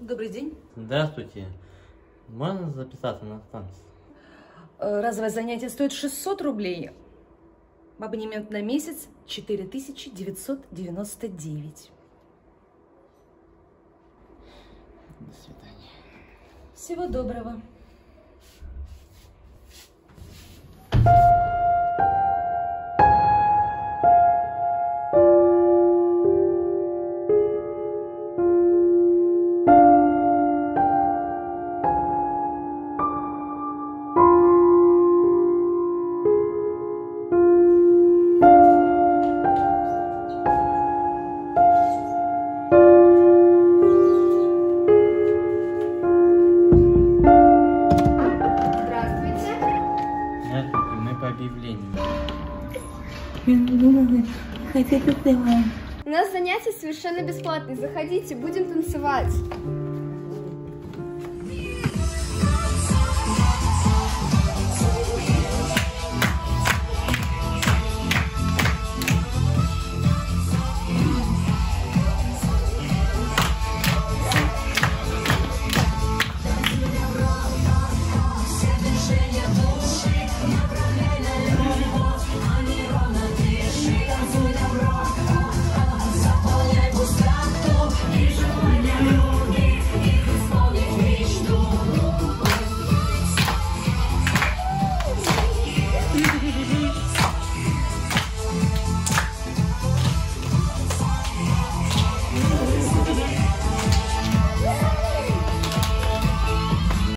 Добрый день. Здравствуйте. Можно записаться на танцы? Разовое занятие стоит 600 рублей. Абонемент на месяц 4999. До свидания. Всего доброго. Мы по объявлению. У нас занятия совершенно бесплатные. Заходите, будем танцевать.